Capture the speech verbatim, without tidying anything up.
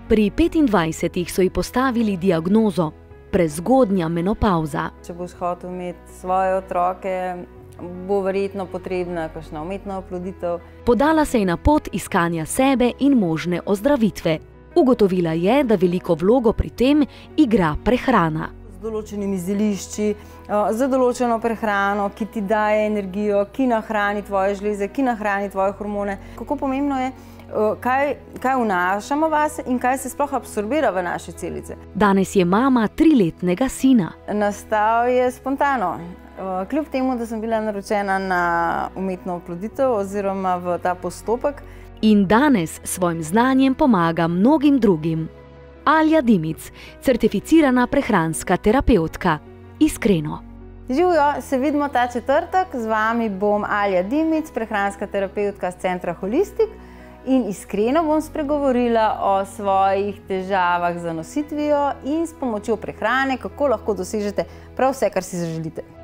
Pri petindvajsetih so ji postavili diagnozo prezgodnja menopavza. Če boš hotel imeti svoje otroke, bo verjetno potrebna kakšna umetna oploditev. Podala se je na pot iskanja sebe in možne ozdravitve. Ugotovila je, da veliko vlogo pri tem igra prehrana. Z določenimi zelišči, z določeno prehrano, ki ti daje energijo, ki nahrani tvoje žleze, ki nahrani tvoje hormone. Kako pomembno je, kaj, kaj vnašamo vase in kaj se sploh absorbira v naše celice. Danes je mama triletnega sina. Nastal je spontano. Kljub temu, da sem bila naročena na umetno oploditev oziroma v ta postopek. In danes s svojim znanjem pomaga mnogim drugim. Alja Dimic, certificirana prehranska terapevtka. Iskreno. Živjo, se vidimo ta četrtek. Z vami bom Alja Dimic, prehranska terapevtka z centra Holistik. In iskreno bom spregovorila o svojih težavah z zanositvijo in s pomočjo prehrane, kako lahko dosežete prav vse, kar si želite.